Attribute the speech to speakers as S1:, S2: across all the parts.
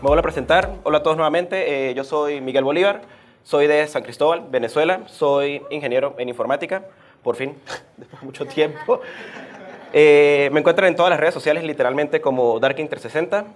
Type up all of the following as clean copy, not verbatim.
S1: Me vuelvo a presentar. Hola a todos nuevamente. Yo soy Miguel Bolívar. Soy de San Cristóbal, Venezuela. Soy ingeniero en informática. Por fin, después de mucho tiempo. Me encuentran en todas las redes sociales, literalmente, como Darking360.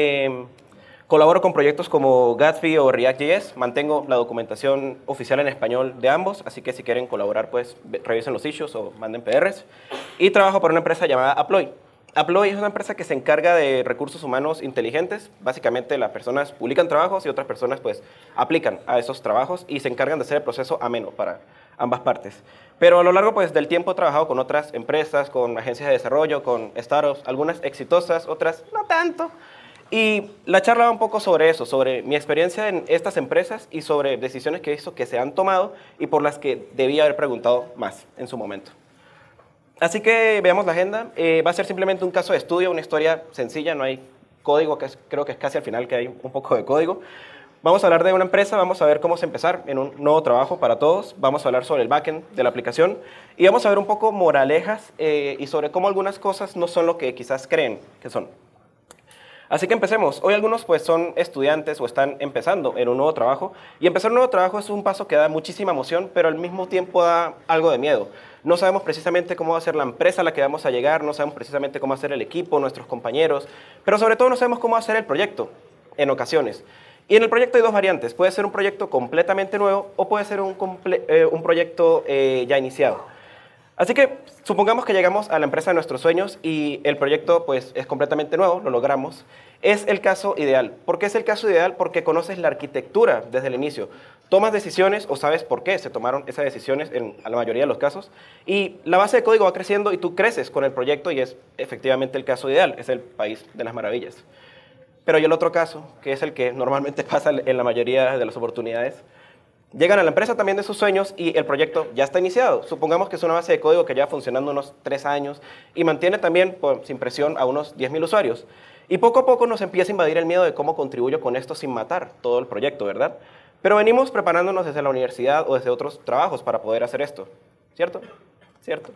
S1: Colaboro con proyectos como Gatsby o React.js. Mantengo la documentación oficial en español de ambos, así que si quieren colaborar, pues revisen los issues o manden PRs. Y trabajo para una empresa llamada Apploy. Apploy es una empresa que se encarga de recursos humanos inteligentes. Básicamente las personas publican trabajos y otras personas pues aplican a esos trabajos y se encargan de hacer el proceso ameno para ambas partes. Pero a lo largo pues, del tiempo he trabajado con otras empresas, con agencias de desarrollo, con startups, algunas exitosas, otras no tanto. Y la charla va un poco sobre eso, sobre mi experiencia en estas empresas y sobre decisiones que hizo que se han tomado y por las que debía haber preguntado más en su momento. Así que veamos la agenda. Va a ser simplemente un caso de estudio, una historia sencilla, no hay código, creo que es casi al final que hay un poco de código. Vamos a hablar de una empresa, vamos a ver cómo es empezar en un nuevo trabajo para todos, vamos a hablar sobre el backend de la aplicación y vamos a ver un poco moralejas y sobre cómo algunas cosas no son lo que quizás creen que son. Así que empecemos. Hoy algunos pues son estudiantes o están empezando en un nuevo trabajo y empezar un nuevo trabajo es un paso que da muchísima emoción, pero al mismo tiempo da algo de miedo. No sabemos precisamente cómo va a ser la empresa a la que vamos a llegar, no sabemos precisamente cómo va a ser el equipo, nuestros compañeros, pero sobre todo no sabemos cómo va a ser el proyecto en ocasiones. Y en el proyecto hay dos variantes. Puede ser un proyecto completamente nuevo o puede ser un proyecto ya iniciado. Así que supongamos que llegamos a la empresa de nuestros sueños y el proyecto pues, es completamente nuevo, lo logramos. Es el caso ideal. ¿Por qué es el caso ideal? Porque conoces la arquitectura desde el inicio. Tomas decisiones o sabes por qué se tomaron esas decisiones en la mayoría de los casos. Y la base de código va creciendo y tú creces con el proyecto y es efectivamente el caso ideal. Es el país de las maravillas. Pero hay el otro caso, que es el que normalmente pasa en la mayoría de las oportunidades. Llegan a la empresa también de sus sueños y el proyecto ya está iniciado. Supongamos que es una base de código que lleva funcionando unos 3 años y mantiene también, sin presión, a unos 10.000 usuarios. Y poco a poco nos empieza a invadir el miedo de cómo contribuyo con esto sin matar todo el proyecto, ¿verdad? Pero venimos preparándonos desde la universidad o desde otros trabajos para poder hacer esto, ¿cierto? ¿Cierto?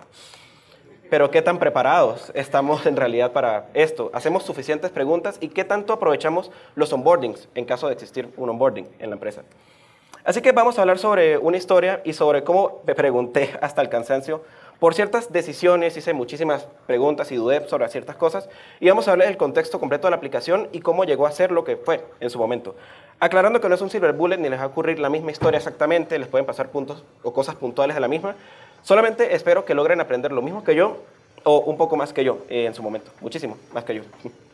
S1: Pero ¿qué tan preparados estamos en realidad para esto? ¿Hacemos suficientes preguntas y qué tanto aprovechamos los onboardings en caso de existir un onboarding en la empresa? Así que vamos a hablar sobre una historia y sobre cómo me pregunté hasta el cansancio por ciertas decisiones, hice muchísimas preguntas y dudé sobre ciertas cosas y vamos a hablar del contexto completo de la aplicación y cómo llegó a ser lo que fue en su momento. Aclarando que no es un silver bullet ni les va a ocurrir la misma historia exactamente, les pueden pasar puntos o cosas puntuales de la misma. Solamente espero que logren aprender lo mismo que yo o un poco más que yo en su momento, muchísimo más que yo.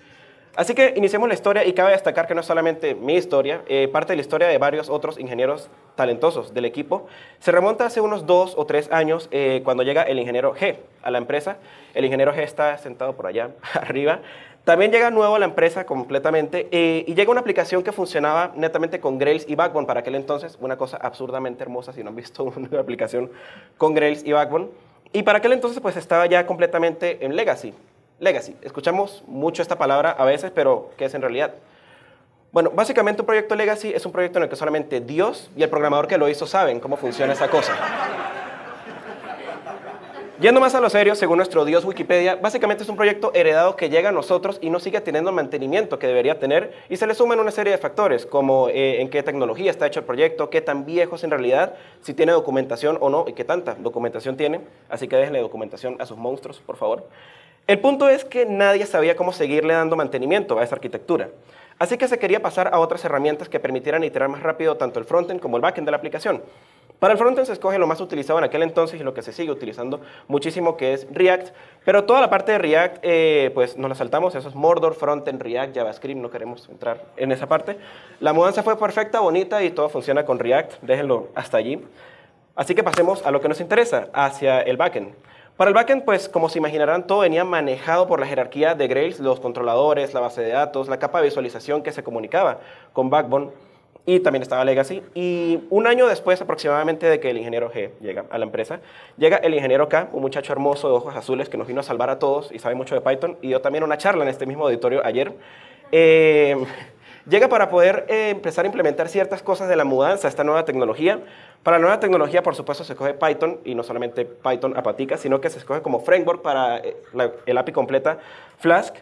S1: Así que iniciemos la historia y cabe destacar que no es solamente mi historia, parte de la historia de varios otros ingenieros talentosos del equipo. Se remonta hace unos 2 o 3 años cuando llega el ingeniero G a la empresa. El ingeniero G está sentado por allá arriba. También llega nuevo a la empresa completamente y llega una aplicación que funcionaba netamente con Grails y Backbone para aquel entonces, una cosa absurdamente hermosa si no han visto una aplicación con Grails y Backbone. Y para aquel entonces pues estaba ya completamente en Legacy. Legacy. Escuchamos mucho esta palabra a veces, pero ¿qué es en realidad? Bueno, básicamente un proyecto Legacy es un proyecto en el que solamente Dios y el programador que lo hizo saben cómo funciona esa cosa. Yendo más a lo serio, según nuestro Dios Wikipedia, básicamente es un proyecto heredado que llega a nosotros y no sigue teniendo el mantenimiento que debería tener y se le suman una serie de factores, como en qué tecnología está hecho el proyecto, qué tan viejo es en realidad, si tiene documentación o no y qué tanta documentación tiene. Así que déjenle documentación a sus monstruos, por favor. El punto es que nadie sabía cómo seguirle dando mantenimiento a esa arquitectura. Así que se quería pasar a otras herramientas que permitieran iterar más rápido tanto el frontend como el backend de la aplicación. Para el frontend se escoge lo más utilizado en aquel entonces y lo que se sigue utilizando muchísimo, que es React. Pero toda la parte de React, pues nos la saltamos. Eso es Mordor, frontend, React, JavaScript. No queremos entrar en esa parte. La mudanza fue perfecta, bonita y todo funciona con React. Déjenlo hasta allí. Así que pasemos a lo que nos interesa, hacia el backend. Para el backend, pues como se imaginarán, todo venía manejado por la jerarquía de Grails, los controladores, la base de datos, la capa de visualización que se comunicaba con Backbone y también estaba Legacy. Y un año después aproximadamente de que el ingeniero G llega a la empresa, llega el ingeniero K, un muchacho hermoso de ojos azules que nos vino a salvar a todos y sabe mucho de Python y dio también una charla en este mismo auditorio ayer. Llega para poder empezar a implementar ciertas cosas de la mudanza a esta nueva tecnología. Para la nueva tecnología, por supuesto, se escoge Python, y no solamente Python a patica, sino que se escoge como framework para el API completa Flask.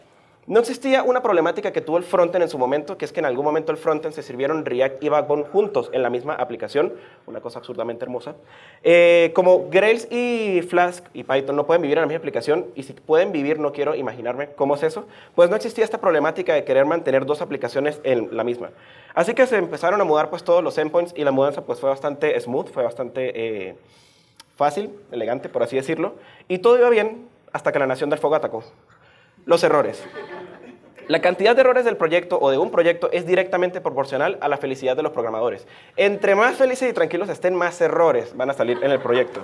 S1: No existía una problemática que tuvo el frontend en su momento, que es que en algún momento el frontend se sirvieron React y Backbone juntos en la misma aplicación, una cosa absurdamente hermosa. Como Grails y Flask y Python no pueden vivir en la misma aplicación, y si pueden vivir, no quiero imaginarme cómo es eso, pues no existía esta problemática de querer mantener dos aplicaciones en la misma. Así que se empezaron a mudar pues todos los endpoints y la mudanza pues fue bastante smooth, fue bastante fácil, elegante, por así decirlo, y todo iba bien hasta que la Nación del Fuego atacó. Los errores. La cantidad de errores del proyecto o de un proyecto es directamente proporcional a la felicidad de los programadores. Entre más felices y tranquilos estén, más errores van a salir en el proyecto.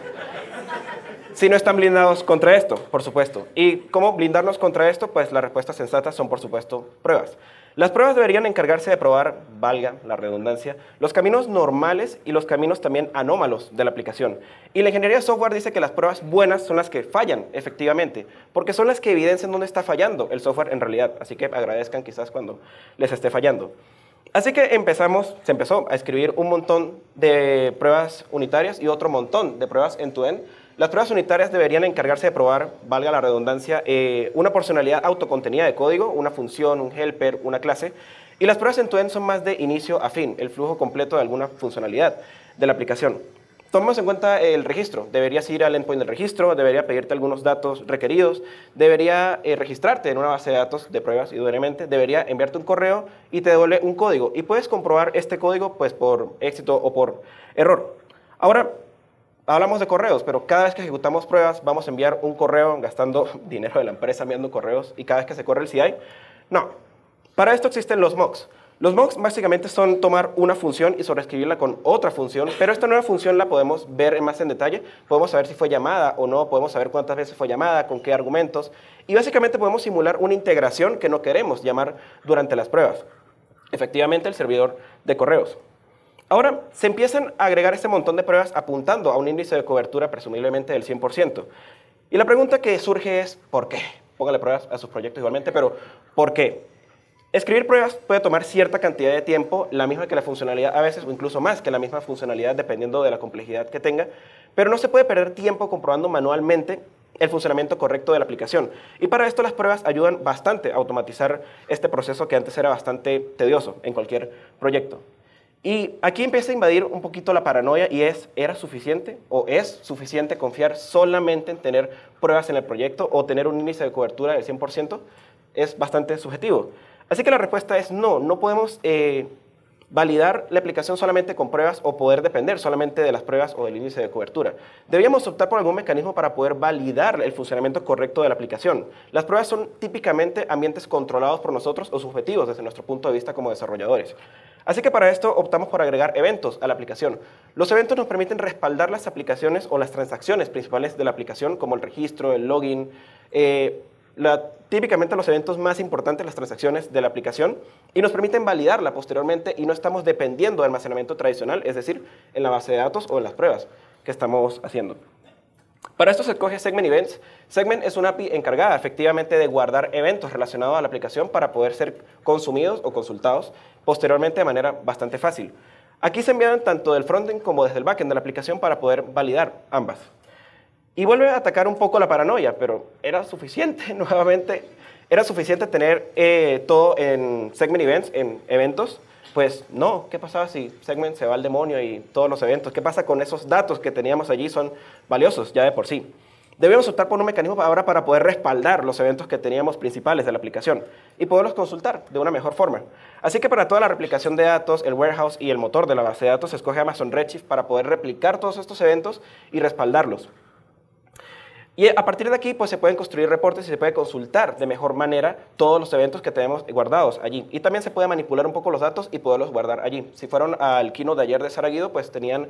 S1: Si no están blindados contra esto, por supuesto. ¿Y cómo blindarnos contra esto? Pues las respuestas sensatas son, por supuesto, pruebas. Las pruebas deberían encargarse de probar, valga la redundancia, los caminos normales y los caminos también anómalos de la aplicación. Y la ingeniería de software dice que las pruebas buenas son las que fallan, efectivamente, porque son las que evidencian dónde está fallando el software en realidad. Así que agradezcan quizás cuando les esté fallando. Así que se empezó a escribir un montón de pruebas unitarias y otro montón de pruebas end-to-end. Las pruebas unitarias deberían encargarse de probar, valga la redundancia, una porcionalidad autocontenida de código, una función, un helper, una clase. Y las pruebas end-to-end son más de inicio a fin, el flujo completo de alguna funcionalidad de la aplicación. Tomemos en cuenta el registro. Deberías ir al endpoint del registro, debería pedirte algunos datos requeridos, debería registrarte en una base de datos de pruebas idóneamente, debería enviarte un correo y te devuelve un código. Y puedes comprobar este código pues, por éxito o por error. Ahora, hablamos de correos, pero cada vez que ejecutamos pruebas vamos a enviar un correo gastando dinero de la empresa enviando correos y cada vez que se corre el CI. No. Para esto existen los mocks. Los mocks básicamente son tomar una función y sobreescribirla con otra función, pero esta nueva función la podemos ver más en detalle. Podemos saber si fue llamada o no, podemos saber cuántas veces fue llamada, con qué argumentos. Y básicamente podemos simular una integración que no queremos llamar durante las pruebas. Efectivamente, el servidor de correos. Ahora, se empiezan a agregar este montón de pruebas apuntando a un índice de cobertura presumiblemente del 100%. Y la pregunta que surge es, ¿por qué? Póngale pruebas a sus proyectos igualmente, pero ¿por qué? Escribir pruebas puede tomar cierta cantidad de tiempo, la misma que la funcionalidad a veces, o incluso más que la misma funcionalidad, dependiendo de la complejidad que tenga, pero no se puede perder tiempo comprobando manualmente el funcionamiento correcto de la aplicación. Y para esto las pruebas ayudan bastante a automatizar este proceso que antes era bastante tedioso en cualquier proyecto. Y aquí empieza a invadir un poquito la paranoia y ¿era suficiente o es suficiente confiar solamente en tener pruebas en el proyecto o tener un índice de cobertura del 100%? Es bastante subjetivo. Así que la respuesta es no, no podemos validar la aplicación solamente con pruebas o poder depender solamente de las pruebas o del índice de cobertura. Deberíamos optar por algún mecanismo para poder validar el funcionamiento correcto de la aplicación. Las pruebas son típicamente ambientes controlados por nosotros o subjetivos desde nuestro punto de vista como desarrolladores. Así que para esto optamos por agregar eventos a la aplicación. Los eventos nos permiten respaldar las aplicaciones o las transacciones principales de la aplicación, como el registro, el login, típicamente los eventos más importantes, las transacciones de la aplicación, y nos permiten validarla posteriormente y no estamos dependiendo de almacenamiento tradicional, es decir, en la base de datos o en las pruebas que estamos haciendo. Para esto se escoge Segment Events. Segment es una API encargada efectivamente de guardar eventos relacionados a la aplicación para poder ser consumidos o consultados posteriormente de manera bastante fácil. Aquí se envían tanto del frontend como desde el backend de la aplicación para poder validar ambas. Y vuelve a atacar un poco la paranoia, pero era suficiente, nuevamente, era suficiente tener todo en Segment Events, en eventos. Pues no, ¿qué pasaba si Segment se va al demonio y todos los eventos? ¿Qué pasa con esos datos que teníamos allí? Son valiosos ya de por sí. Debemos optar por un mecanismo ahora para poder respaldar los eventos que teníamos principales de la aplicación y poderlos consultar de una mejor forma. Así que para toda la replicación de datos, el warehouse y el motor de la base de datos se escoge Amazon Redshift para poder replicar todos estos eventos y respaldarlos. Y a partir de aquí pues, se pueden construir reportes y se puede consultar de mejor manera todos los eventos que tenemos guardados allí. Y también se puede manipular un poco los datos y poderlos guardar allí. Si fueron al keynote de ayer de Sara Guido, pues tenían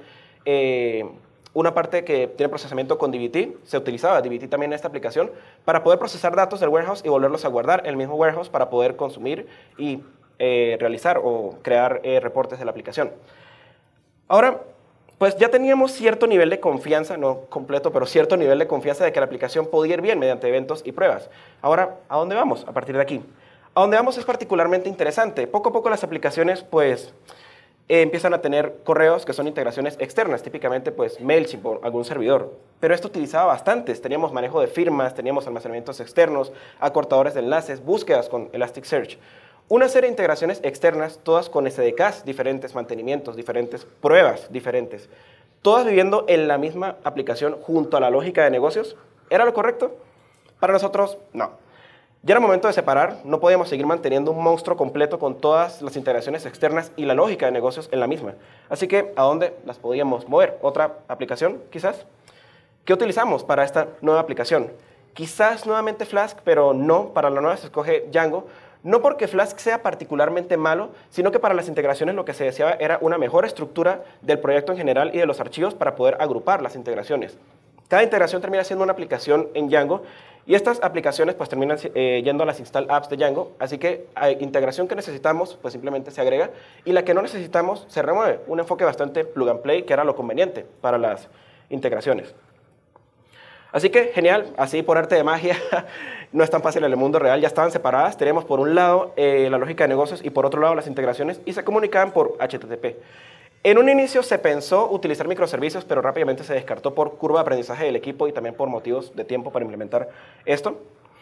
S1: una parte que tiene procesamiento con dbt. Se utilizaba dbt también en esta aplicación para poder procesar datos del warehouse y volverlos a guardar en el mismo warehouse para poder consumir y realizar o crear reportes de la aplicación. Ahora, pues ya teníamos cierto nivel de confianza, no completo, pero cierto nivel de confianza de que la aplicación podía ir bien mediante eventos y pruebas. Ahora, ¿a dónde vamos a partir de aquí? A dónde vamos es particularmente interesante. Poco a poco las aplicaciones, pues, empiezan a tener correos que son integraciones externas, típicamente pues MailChimp o algún servidor. Pero esto utilizaba bastantes, teníamos manejo de firmas, teníamos almacenamientos externos, acortadores de enlaces, búsquedas con Elasticsearch. Una serie de integraciones externas, todas con SDKs diferentes, mantenimientos diferentes, pruebas diferentes, todas viviendo en la misma aplicación junto a la lógica de negocios. ¿Era lo correcto? Para nosotros, no. Ya era momento de separar, no podíamos seguir manteniendo un monstruo completo con todas las integraciones externas y la lógica de negocios en la misma. Así que, ¿a dónde las podíamos mover? ¿Otra aplicación, quizás? ¿Qué utilizamos para esta nueva aplicación? Quizás nuevamente Flask, pero no, para la nueva se escoge Django. No porque Flask sea particularmente malo, sino que para las integraciones lo que se deseaba era una mejor estructura del proyecto en general y de los archivos para poder agrupar las integraciones. Cada integración termina siendo una aplicación en Django y estas aplicaciones pues terminan yendo a las install apps de Django, así que hay integración que necesitamos pues simplemente se agrega y la que no necesitamos se remueve. Un enfoque bastante plug and play que era lo conveniente para las integraciones. Así que genial, así por arte de magia, no es tan fácil en el mundo real, ya estaban separadas, teníamos por un lado la lógica de negocios y por otro lado las integraciones y se comunicaban por HTTP. En un inicio se pensó utilizar microservicios, pero rápidamente se descartó por curva de aprendizaje del equipo y también por motivos de tiempo para implementar esto.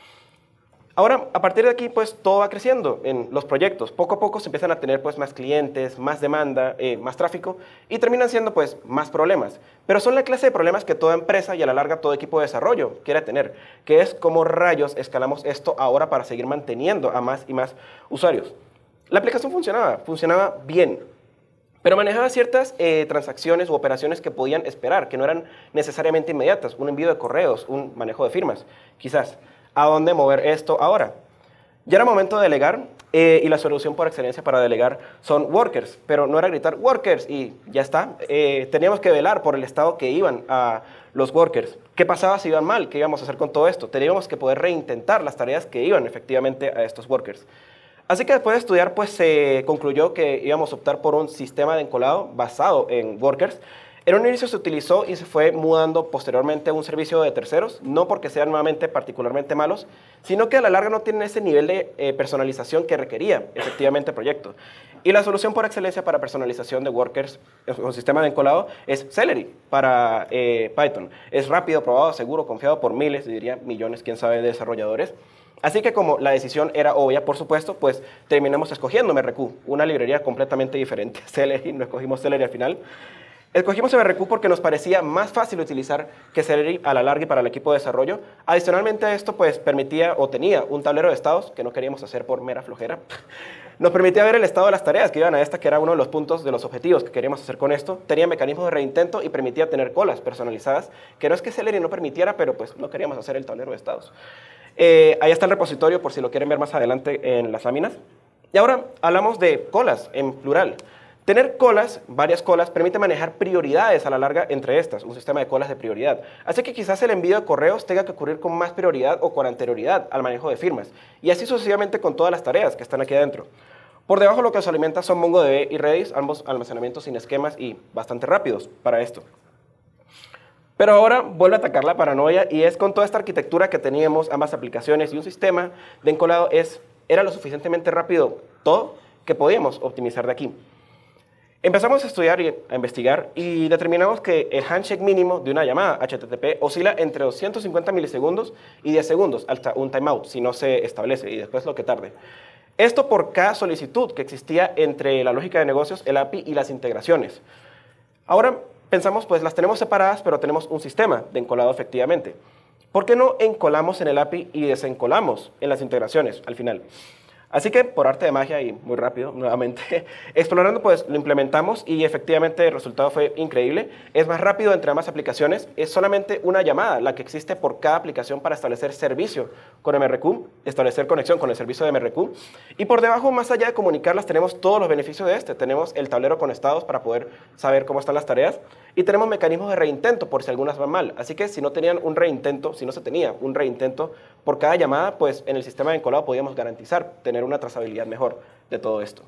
S1: Ahora, a partir de aquí, pues todo va creciendo en los proyectos. Poco a poco se empiezan a tener pues más clientes, más demanda, más tráfico y terminan siendo pues más problemas. Pero son la clase de problemas que toda empresa y a la larga todo equipo de desarrollo quiere tener, que es cómo rayos escalamos esto ahora para seguir manteniendo a más y más usuarios. La aplicación funcionaba bien. Pero manejaba ciertas transacciones u operaciones que podían esperar, que no eran necesariamente inmediatas. Un envío de correos, un manejo de firmas, quizás. ¿A dónde mover esto ahora? Ya era momento de delegar y la solución por excelencia para delegar son workers. Pero no era gritar workers y ya está. Teníamos que velar por el estado que iban a los workers. ¿Qué pasaba si iban mal? ¿Qué íbamos a hacer con todo esto? Teníamos que poder reintentar las tareas que iban efectivamente a estos workers. Así que después de estudiar, pues se concluyó que íbamos a optar por un sistema de encolado basado en workers. En un inicio se utilizó y se fue mudando posteriormente a un servicio de terceros, no porque sean nuevamente particularmente malos, sino que a la larga no tienen ese nivel de personalización que requería efectivamente el proyecto. Y la solución por excelencia para personalización de workers o sistema de encolado es Celery para Python. Es rápido, probado, seguro, confiado por miles, diría millones, quién sabe, de desarrolladores. Así que como la decisión era obvia, por supuesto, pues terminamos escogiendo MRQ, una librería completamente diferente a Celery, no escogimos Celery al final. Escogimos MRQ porque nos parecía más fácil utilizar que Celery a la larga y para el equipo de desarrollo. Adicionalmente a esto, pues permitía o tenía un tablero de estados que no queríamos hacer por mera flojera. Nos permitía ver el estado de las tareas que iban a esta, que era uno de los puntos de los objetivos que queríamos hacer con esto. Tenía mecanismos de reintento y permitía tener colas personalizadas, que no es que Celery no permitiera, pero pues no queríamos hacer el tablero de estados. Ahí está el repositorio por si lo quieren ver más adelante en las láminas. Y ahora hablamos de colas en plural. Tener colas, varias colas, permite manejar prioridades a la larga entre estas, un sistema de colas de prioridad. Así que quizás el envío de correos tenga que ocurrir con más prioridad o con anterioridad al manejo de firmas. Y así sucesivamente con todas las tareas que están aquí adentro. Por debajo lo que se alimenta son MongoDB y Redis, ambos almacenamientos sin esquemas y bastante rápidos para esto. Pero ahora vuelve a atacar la paranoia y es con toda esta arquitectura que teníamos, ambas aplicaciones y un sistema de encolado era lo suficientemente rápido todo que podíamos optimizar de aquí. Empezamos a estudiar y a investigar y determinamos que el handshake mínimo de una llamada HTTP oscila entre 250 milisegundos y 10 segundos, hasta un timeout, si no se establece, y después lo que tarde. Esto por cada solicitud que existía entre la lógica de negocios, el API y las integraciones. Ahora pensamos, pues las tenemos separadas, pero tenemos un sistema de encolado efectivamente. ¿Por qué no encolamos en el API y desencolamos en las integraciones al final? Así que, por arte de magia y muy rápido, nuevamente, explorando, pues lo implementamos y efectivamente el resultado fue increíble. Es más rápido entre ambas aplicaciones. Es solamente una llamada la que existe por cada aplicación para establecer servicio con MRQ, establecer conexión con el servicio de MRQ. Y por debajo, más allá de comunicarlas, tenemos todos los beneficios de este. Tenemos el tablero con estados para poder saber cómo están las tareas y tenemos mecanismos de reintento por si algunas van mal. Así que si no tenían un reintento, si no se tenía un reintento por cada llamada, pues en el sistema de encolado podíamos garantizar tener una trazabilidad mejor de todo esto.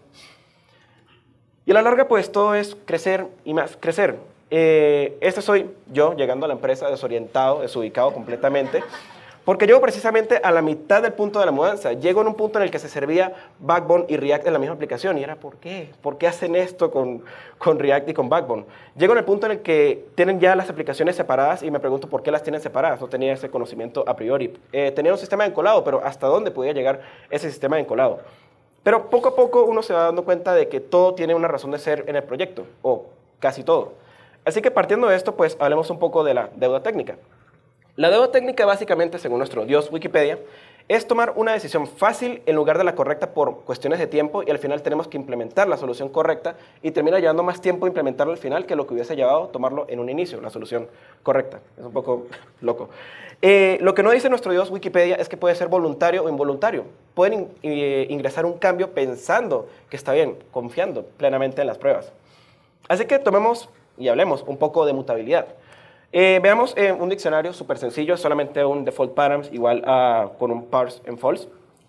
S1: Y a la larga, pues todo es crecer y más crecer. Este soy yo llegando a la empresa desorientado, desubicado completamente, Porque llego precisamente a la mitad del punto de la mudanza. Llego en un punto en el que se servía Backbone y React en la misma aplicación. Y era, ¿por qué? ¿Por qué hacen esto con React y con Backbone? Llego en el punto en el que tienen ya las aplicaciones separadas y me pregunto por qué las tienen separadas. No tenía ese conocimiento a priori. Tenía un sistema de encolado, pero ¿hasta dónde podía llegar ese sistema de encolado? Pero poco a poco uno se va dando cuenta de que todo tiene una razón de ser en el proyecto, o casi todo. Así que partiendo de esto, pues hablemos un poco de la deuda técnica. La deuda técnica básicamente, según nuestro dios Wikipedia, es tomar una decisión fácil en lugar de la correcta por cuestiones de tiempo y al final tenemos que implementar la solución correcta y termina llevando más tiempo implementarlo al final que lo que hubiese llevado tomarlo en un inicio, la solución correcta. Es un poco loco. Lo que no dice nuestro dios Wikipedia es que puede ser voluntario o involuntario. Pueden ingresar un cambio pensando que está bien, confiando plenamente en las pruebas. Así que tomemos y hablemos un poco de mutabilidad. Veamos un diccionario súper sencillo, solamente un default params igual con un parse en false.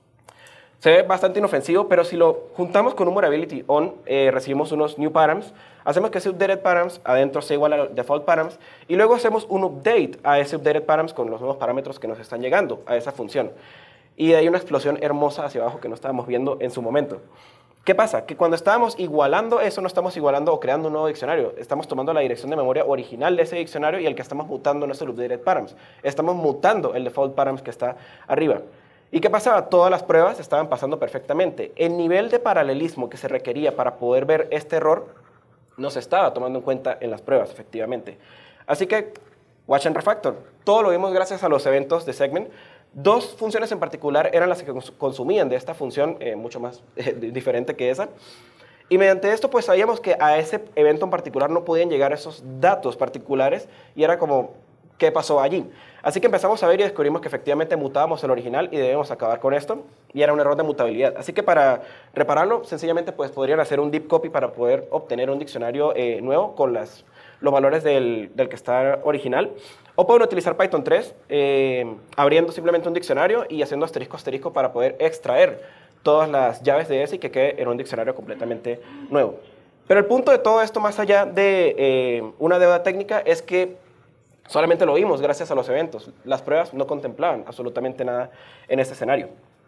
S1: Se ve bastante inofensivo, pero si lo juntamos con un mutability on, recibimos unos new params, hacemos que ese updated params adentro sea igual al default params, y luego hacemos un update a ese updated params con los nuevos parámetros que nos están llegando a esa función. Y hay una explosión hermosa hacia abajo que no estábamos viendo en su momento. ¿Qué pasa? Que cuando estábamos igualando eso, no estamos igualando o creando un nuevo diccionario. Estamos tomando la dirección de memoria original de ese diccionario y el que estamos mutando no es el updated params. Estamos mutando el default params que está arriba. ¿Y qué pasaba? Todas las pruebas estaban pasando perfectamente. El nivel de paralelismo que se requería para poder ver este error no se estaba tomando en cuenta en las pruebas, efectivamente. Así que, watch and refactor. Todo lo vimos gracias a los eventos de Segment. Dos funciones en particular eran las que consumían de esta función, mucho más diferente que esa. Y mediante esto, pues sabíamos que a ese evento en particular no podían llegar esos datos particulares y era como, ¿qué pasó allí? Así que empezamos a ver y descubrimos que efectivamente mutábamos el original y debemos acabar con esto. Y era un error de mutabilidad. Así que para repararlo, sencillamente pues podrían hacer un deep copy para poder obtener un diccionario nuevo con los valores del que está original. O pueden utilizar Python 3, abriendo simplemente un diccionario y haciendo asterisco asterisco para poder extraer todas las llaves de ese y que quede en un diccionario completamente nuevo. Pero el punto de todo esto, más allá de una deuda técnica, es que solamente lo vimos gracias a los eventos. Las pruebas no contemplaban absolutamente nada en este escenario.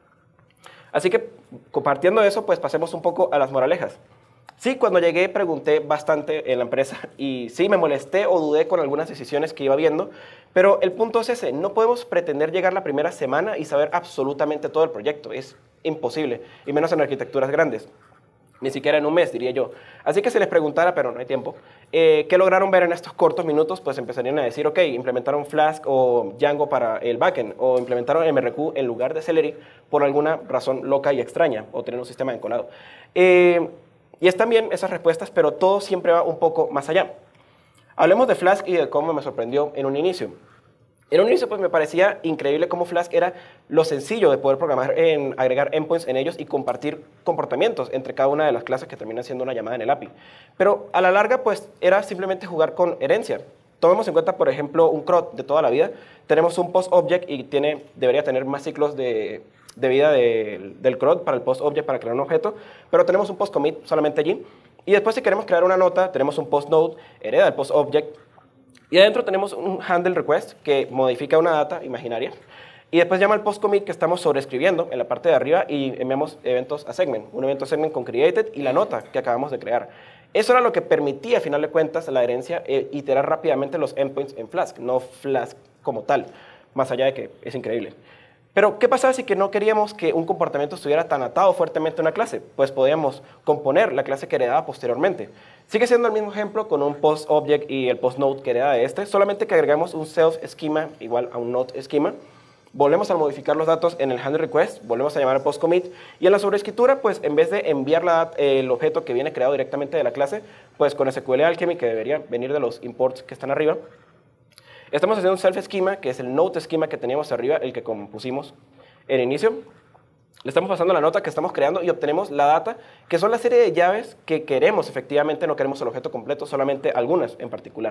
S1: Así que, compartiendo eso, pues pasemos un poco a las moralejas. Sí, cuando llegué pregunté bastante en la empresa y sí, me molesté o dudé con algunas decisiones que iba viendo, pero el punto es ese, no podemos pretender llegar la primera semana y saber absolutamente todo el proyecto, es imposible, y menos en arquitecturas grandes, ni siquiera en un mes, diría yo. Así que si les preguntara, pero no hay tiempo, ¿qué lograron ver en estos cortos minutos? Pues empezarían a decir, ok, implementaron Flask o Django para el backend, o implementaron MRQ en lugar de Celery por alguna razón loca y extraña, o tener un sistema de encolado. Y están bien esas respuestas, pero todo siempre va un poco más allá. Hablemos de Flask y de cómo me sorprendió en un inicio. En un inicio pues me parecía increíble cómo Flask era lo sencillo de poder programar, agregar endpoints en ellos y compartir comportamientos entre cada una de las clases que terminan siendo una llamada en el API. Pero a la larga pues era simplemente jugar con herencia. Tomemos en cuenta, por ejemplo, un CRUD de toda la vida. Tenemos un post-object y debería tener más ciclos de vida del CRUD para el post-object para crear un objeto, pero tenemos un post-commit solamente allí. Y después, si queremos crear una nota, tenemos un post-node, hereda el post-object. Y adentro tenemos un handle request que modifica una data imaginaria. Y después llama al post-commit que estamos sobreescribiendo en la parte de arriba y enviamos eventos a segment. Un evento segment con created y la nota que acabamos de crear. Eso era lo que permitía, a final de cuentas, la herencia iterar rápidamente los endpoints en Flask, no Flask como tal, más allá de que es increíble. Pero, ¿qué pasaba si que no queríamos que un comportamiento estuviera tan atado fuertemente a una clase? Pues podíamos componer la clase que heredaba posteriormente. Sigue siendo el mismo ejemplo con un post-object y el post-node que hereda de este, solamente que agregamos un self-schema igual a un node-schema. Volvemos a modificar los datos en el handle request, volvemos a llamar al post-commit, y en la sobreescritura, pues en vez de enviar el objeto que viene creado directamente de la clase, pues con SQL Alchemy, que debería venir de los imports que están arriba, estamos haciendo un self-schema, que es el node schema que teníamos arriba, el que compusimos en inicio. Le estamos pasando la nota que estamos creando y obtenemos la data, que son la serie de llaves que queremos efectivamente, no queremos el objeto completo, solamente algunas en particular.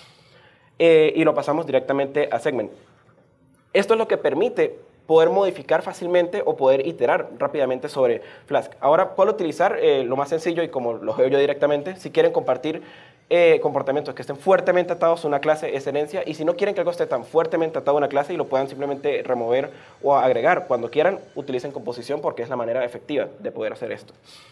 S1: Y lo pasamos directamente a segment. Esto es lo que permite poder modificar fácilmente o poder iterar rápidamente sobre Flask. Ahora puedo utilizar lo más sencillo y como lo veo yo directamente, si quieren compartir comportamientos que estén fuertemente atados a una clase es herencia, y si no quieren que algo esté tan fuertemente atado a una clase y lo puedan simplemente remover o agregar cuando quieran, utilicen composición porque es la manera efectiva de poder hacer esto.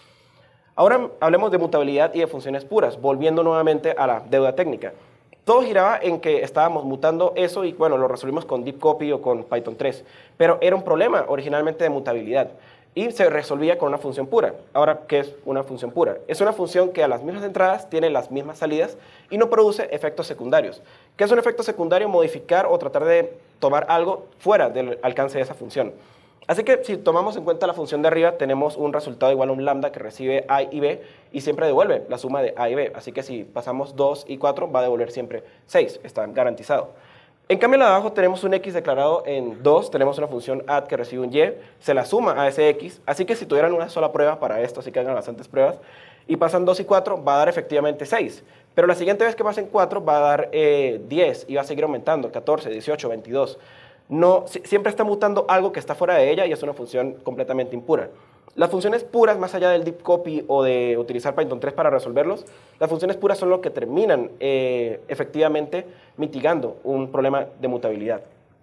S1: Ahora hablemos de mutabilidad y de funciones puras, volviendo nuevamente a la deuda técnica. Todo giraba en que estábamos mutando eso y bueno, lo resolvimos con Deep Copy o con Python 3, pero era un problema originalmente de mutabilidad y se resolvía con una función pura. Ahora, ¿qué es una función pura? Es una función que a las mismas entradas tiene las mismas salidas y no produce efectos secundarios. ¿Qué es un efecto secundario? Modificar o tratar de tomar algo fuera del alcance de esa función. Así que si tomamos en cuenta la función de arriba, tenemos un resultado igual a un lambda que recibe a y b y siempre devuelve la suma de a y b. Así que si pasamos 2 y 4, va a devolver siempre 6, está garantizado. En cambio, la de abajo tenemos un x declarado en 2, tenemos una función add que recibe un y, se la suma a ese x, así que si tuvieran una sola prueba para esto, así que hagan bastantes pruebas, y pasan 2 y 4, va a dar efectivamente 6. Pero la siguiente vez que pasen 4, va a dar 10 y va a seguir aumentando, 14, 18, 22. No, siempre está mutando algo que está fuera de ella y es una función completamente impura. Las funciones puras, más allá del deep copy o de utilizar Python 3 para resolverlos, las funciones puras son lo que terminan efectivamente mitigando un problema de mutabilidad.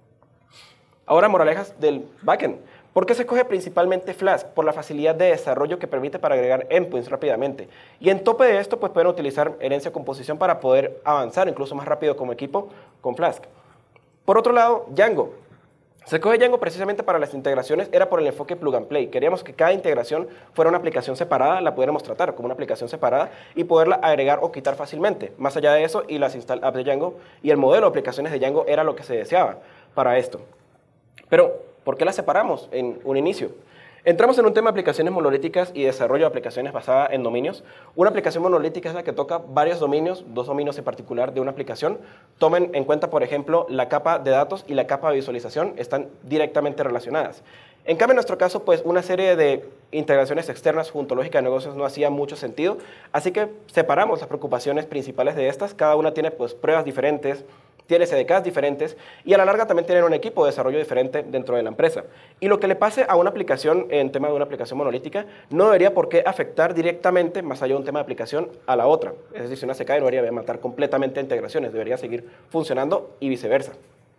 S1: Ahora, moralejas del backend. ¿Por qué se escoge principalmente Flask? Por la facilidad de desarrollo que permite para agregar endpoints rápidamente. Y en tope de esto, pues pueden utilizar herencia composición para poder avanzar incluso más rápido como equipo con Flask. Por otro lado, Django. Se escoge Django precisamente para las integraciones, era por el enfoque plug and play. Queríamos que cada integración fuera una aplicación separada, la pudiéramos tratar como una aplicación separada y poderla agregar o quitar fácilmente. Más allá de eso, y las install apps de Django y el modelo de aplicaciones de Django era lo que se deseaba para esto. Pero, ¿por qué las separamos en un inicio? Entramos en un tema de aplicaciones monolíticas y desarrollo de aplicaciones basadas en dominios. Una aplicación monolítica es la que toca varios dominios, 2 dominios en particular de una aplicación. Tomen en cuenta, por ejemplo, la capa de datos y la capa de visualización están directamente relacionadas. En cambio, en nuestro caso, pues una serie de integraciones externas junto a lógica de negocios no hacía mucho sentido, así que separamos las preocupaciones principales de estas. Cada una tiene pues pruebas diferentes, tiene SDKs diferentes y a la larga también tienen un equipo de desarrollo diferente dentro de la empresa. Y lo que le pase a una aplicación en tema de una aplicación monolítica no debería por qué afectar directamente, más allá de un tema de aplicación, a la otra. Es decir, si una se cae no debería matar completamente integraciones, debería seguir funcionando y viceversa.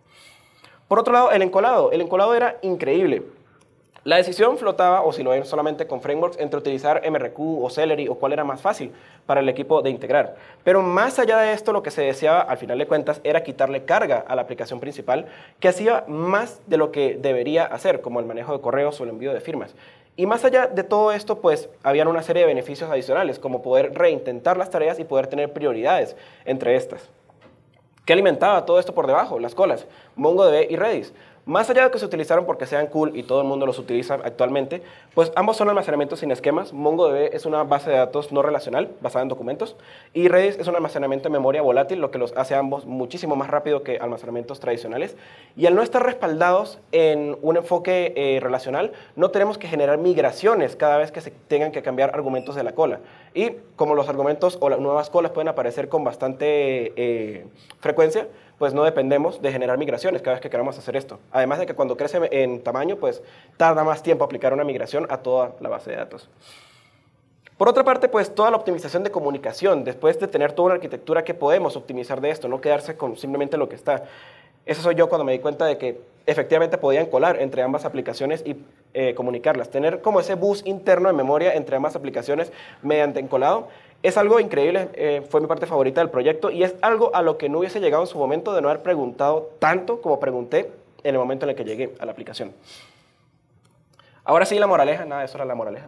S1: Por otro lado, el encolado. El encolado era increíble. La decisión flotaba, o si lo ven solamente con frameworks, entre utilizar MRQ o Celery o cuál era más fácil para el equipo de integrar. Pero más allá de esto, lo que se deseaba, al final de cuentas, era quitarle carga a la aplicación principal, que hacía más de lo que debería hacer, como el manejo de correos o el envío de firmas. Y más allá de todo esto, pues, habían una serie de beneficios adicionales, como poder reintentar las tareas y poder tener prioridades entre estas. ¿Qué alimentaba todo esto por debajo? Las colas, MongoDB y Redis. Más allá de que se utilizaron porque sean cool y todo el mundo los utiliza actualmente, pues ambos son almacenamientos sin esquemas. MongoDB es una base de datos no relacional basada en documentos y Redis es un almacenamiento de memoria volátil, lo que los hace ambos muchísimo más rápido que almacenamientos tradicionales. Y al no estar respaldados en un enfoque relacional, no tenemos que generar migraciones cada vez que se tengan que cambiar argumentos de la cola. Y como los argumentos o las nuevas colas pueden aparecer con bastante frecuencia, pues no dependemos de generar migraciones cada vez que queramos hacer esto. Además de que cuando crece en tamaño, pues tarda más tiempo aplicar una migración a toda la base de datos. Por otra parte, pues toda la optimización de comunicación, después de tener toda una arquitectura que podemos optimizar de esto, no quedarse con simplemente lo que está. Eso soy yo cuando me di cuenta de que efectivamente podían colar entre ambas aplicaciones y comunicarlas. Tener como ese bus interno de memoria entre ambas aplicaciones mediante encolado es algo increíble, fue mi parte favorita del proyecto y es algo a lo que no hubiese llegado en su momento de no haber preguntado tanto como pregunté en el momento en el que llegué a la aplicación. Ahora sí, la moraleja, nada, eso era la moraleja.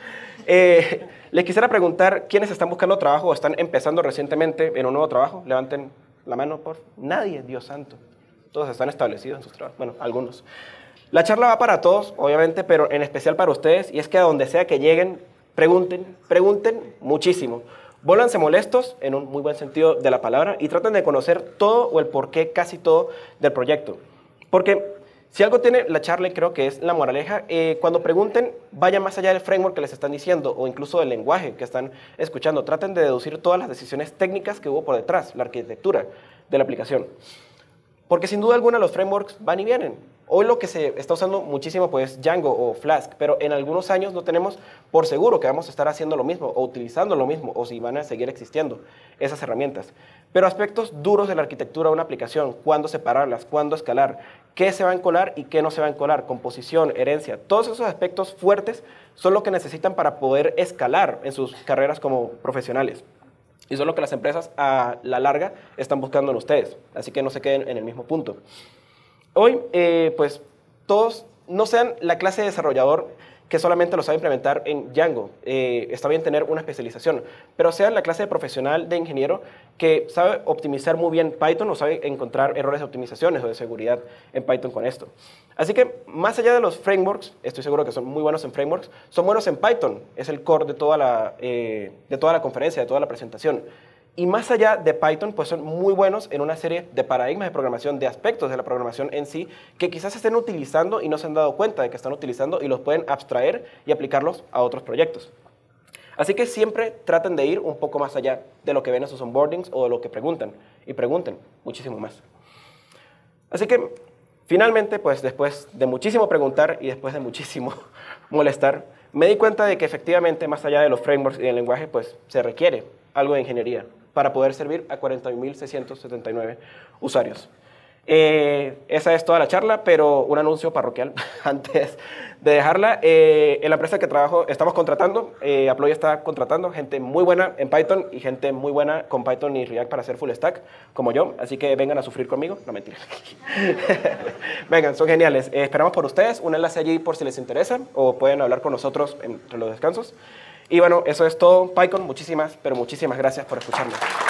S1: Les quisiera preguntar, ¿quiénes están buscando trabajo o están empezando recientemente en un nuevo trabajo? Levanten la mano, por favor. Nadie, Dios santo. Todos están establecidos en sus trabajos, bueno, algunos. La charla va para todos, obviamente, pero en especial para ustedes, y es que a donde sea que lleguen, pregunten muchísimo. Vólvanse molestos, en un muy buen sentido de la palabra, y traten de conocer todo o el porqué, casi todo, del proyecto. Porque si algo tiene la charla, y creo que es la moraleja, cuando pregunten, vayan más allá del framework que les están diciendo, o incluso del lenguaje que están escuchando. Traten de deducir todas las decisiones técnicas que hubo por detrás, la arquitectura de la aplicación. Porque sin duda alguna los frameworks van y vienen. Hoy lo que se está usando muchísimo pues Django o Flask, pero en algunos años no tenemos por seguro que vamos a estar haciendo lo mismo o utilizando lo mismo o si van a seguir existiendo esas herramientas. Pero aspectos duros de la arquitectura de una aplicación, cuándo separarlas, cuándo escalar, qué se va a encolar y qué no se va a encolar, composición, herencia, todos esos aspectos fuertes son lo que necesitan para poder escalar en sus carreras como profesionales. Y eso es lo que las empresas a la larga están buscando en ustedes, así que no se queden en el mismo punto. Hoy, pues, todos no sean la clase de desarrollador que solamente lo sabe implementar en Django. Está bien tener una especialización, pero sean la clase de profesional de ingeniero que sabe optimizar muy bien Python o sabe encontrar errores de optimizaciones o de seguridad en Python con esto. Así que, más allá de los frameworks, estoy seguro que son muy buenos en frameworks, son buenos en Python. Es el core de toda la conferencia, de toda la presentación. Y más allá de Python, pues son muy buenos en una serie de paradigmas de programación, de aspectos de la programación en sí, que quizás estén utilizando y no se han dado cuenta de que están utilizando y los pueden abstraer y aplicarlos a otros proyectos. Así que siempre traten de ir un poco más allá de lo que ven en sus onboardings o de lo que preguntan, y pregunten muchísimo más. Así que, finalmente, pues después de muchísimo preguntar y después de muchísimo molestar, me di cuenta de que efectivamente, más allá de los frameworks y del lenguaje, pues se requiere algo de ingeniería para poder servir a 41.679 usuarios. Esa es toda la charla, pero un anuncio parroquial antes de dejarla. En la empresa que trabajo estamos contratando, Aploy está contratando gente muy buena en Python y gente muy buena con Python y React para hacer full stack, como yo. Así que vengan a sufrir conmigo. No, mentira. Vengan, son geniales. Esperamos por ustedes. Un enlace allí por si les interesa o pueden hablar con nosotros entre los descansos. Y bueno, eso es todo. PyCon, muchísimas, pero muchísimas gracias por escucharme.